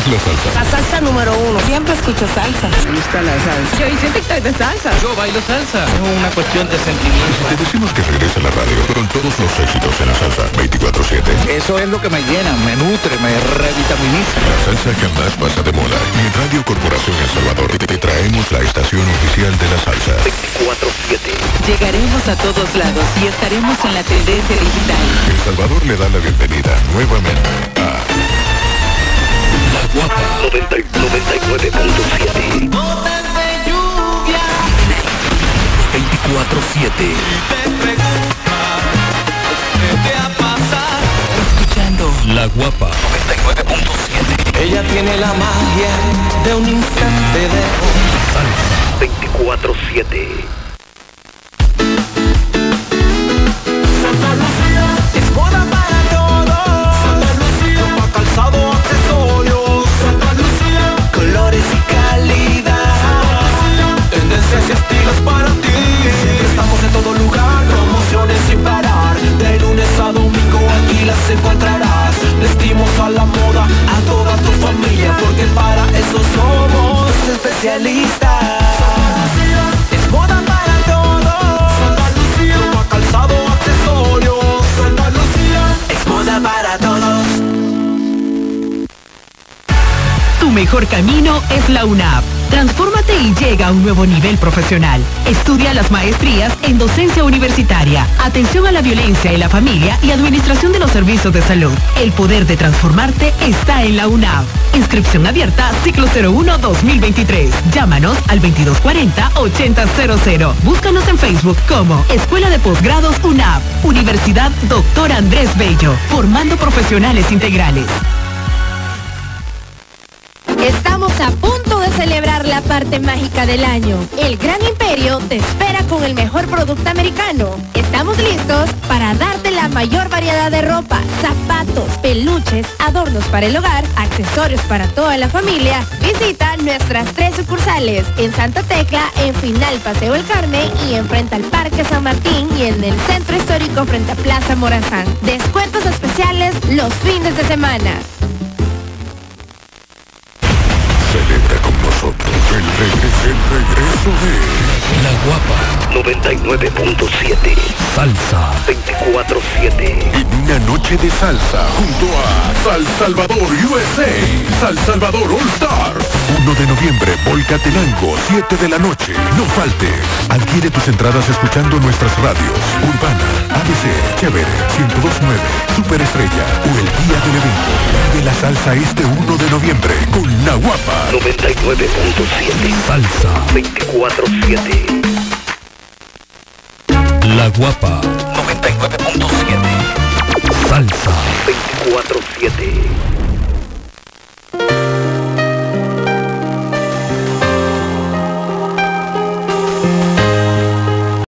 es la salsa? La salsa número uno. Siempre escucho salsa. Me gusta la salsa. Yo hice TikTok de salsa. Yo bailo salsa. Es una cuestión de sentimiento. Te decimos que regrese a la radio con todos los éxitos en la salsa 24/7. Eso es lo que me llena, me nutre, me revitaminiza. La salsa jamás pasa de moda. Y en Radio Corporación El Salvador te traemos la estación oficial de la salsa 24/7. Llegaremos a todos lados y estaremos en la tendencia digital. El Salvador le da la bienvenida nuevamente a La Guapa 99.7. 24/7. Escuchando La Guapa 99.7. Ella tiene la magia de un instante de Salsa 24/7. Santa Lucía es moda para todos. Santa Lucía, ropa, calzado, accesorios. Santa Lucía, colores y calidad. Santa Lucía, tendencias y estilos para ti. Siempre estamos en todo lugar, promociones sin parar. De lunes a domingo aquí las encontrarás. Vestimos a la moda a toda tu familia, porque para eso somos especialistas. Santa Lucía es moda para todos. Santa Lucía, ropa, calzado, accesorios. Santa Lucía es moda para todos. Tu mejor camino es la UNAP. Transfórmate y llega a un nuevo nivel profesional. Estudia las maestrías en docencia universitaria, atención a la violencia en la familia y administración de los servicios de salud. El poder de transformarte está en la UNAP. Inscripción abierta, ciclo 01-2023. Llámanos al 2240-8000. Búscanos en Facebook como Escuela de Posgrados UNAP. Universidad Dr. Andrés Bello. Formando profesionales integrales. Estamos a punto de celebrar la parte mágica del año. El Gran Imperio te espera con el mejor producto americano. Estamos listos para darte la mayor variedad de ropa, zapatos, peluches, adornos para el hogar, accesorios para toda la familia. Visita nuestras 3 sucursales en Santa Tecla, en Final Paseo El Carmen y enfrente al Parque San Martín y en el Centro Histórico frente a Plaza Morazán. Descuentos especiales los fines de semana. Celebra con nosotros el regreso de La Guapa 99.7. Salsa 24/7. En una noche de salsa junto a Sal Salvador USA, Sal Salvador All Star. 1 de noviembre, Volcatelango, 7 de la noche. No faltes. Adquiere tus entradas escuchando nuestras radios. Urbana, ABC, Chévere, 1029, Superestrella o el día del evento. De la salsa este 1 de noviembre con La Guapa 99.7. Salsa 24/7. La Guapa 99.7. Salsa 24/7.